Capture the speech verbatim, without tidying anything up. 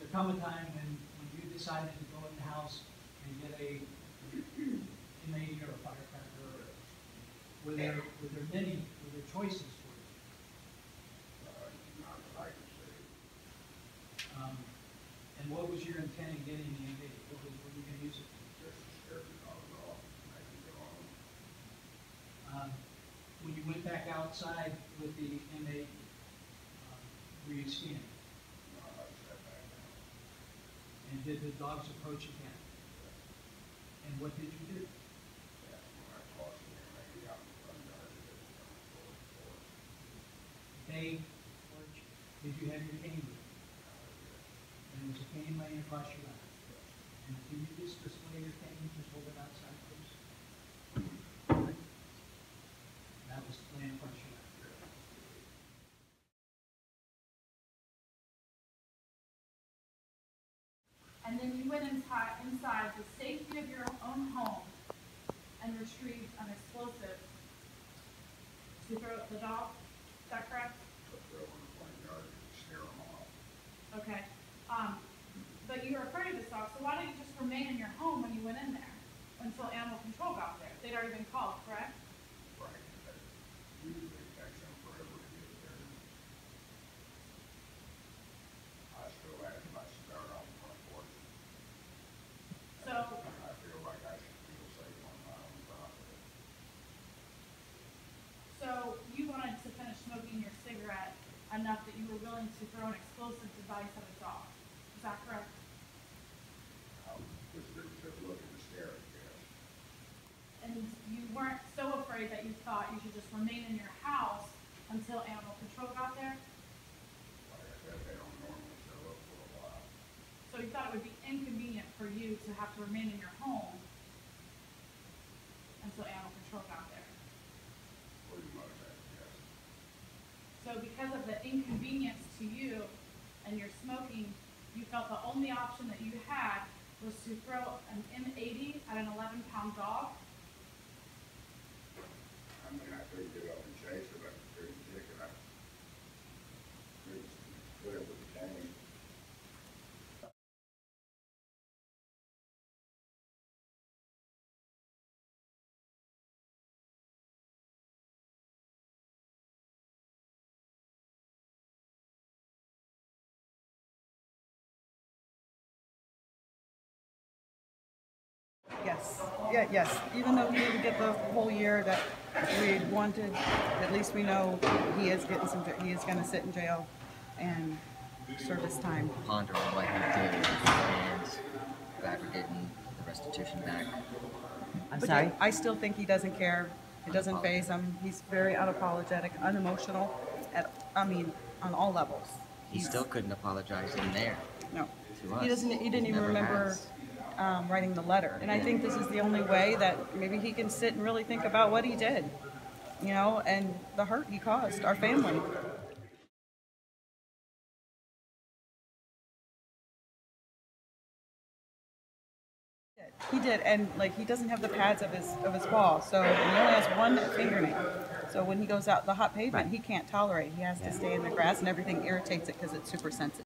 come a time when, when you decided to go in the house and get a M eighty or a firecracker, or were there, were there many, were there choices for you? Uh, not that I can say. Um, and what was your intent in getting the M eighty? What was, what were you going to use it for? Just to scare the dogs off, and I can go on. Um, when you went back outside with the M eighty, um, were you scared? No, I sat back down. And did the dogs approach again? And what did you do? That's when I tossed the M eighty out in the front yard, and it was on the floor, floor. They, did you have your cane with you? And there was a cane laying across your lap. And can you just display your cane, just hold it outside, please? That was laying across your lap. And then you went inside, inside the safety of your own home and retrieved an explosive to throw at the dog. Is that correct? Put the in the front yard and scare them off. Okay. Um, but you were afraid of this dog, so why didn't you just remain in your home when you went in there until animal control got there? They'd already been called, correct? Right. That usually takes them forever to get there. I still had my cigar on the front porch. So, And I feel like I should feel safe on my own property. so you wanted to finish smoking your cigarette enough that you were willing to throw an explosive device at a dog. Is that correct? I was just, just looking to scare it, yes. And you weren't so afraid that you thought you should just remain in your house until animal control got there? Like I said, they don't normally show up for a while. So you thought it would be inconvenient for you to have to remain in your home until animal control got there? Pretty much that, yes. So because of the inconvenience to you and your smoking, you felt the only option that you had was to throw an M eighty at an eleven pound dog? I mean, I couldn't get up and chase it, I couldn't kick it, I couldn't put it with the cane. Yes, yeah, yes. Even though he didn't get the whole year that we wanted, at least we know he is getting some. He is going to sit in jail and serve his time. Ponder on what he did and glad we're getting the restitution back. I'm But sorry? I still think he doesn't care. It doesn't faze him. He's very unapologetic, unemotional. At I mean, on all levels. He still couldn't apologize in there No, to us. he doesn't. He didn't even Never remember. has. Um, writing the letter. And I think this is the only way that maybe he can sit and really think about what he did, you know, and the hurt he caused our family. He did, and like he doesn't have the pads of his of his paw, so he only has one fingernail. So when he goes out the hot pavement, he can't tolerate. He has to stay in the grass, and everything irritates it because it's super sensitive.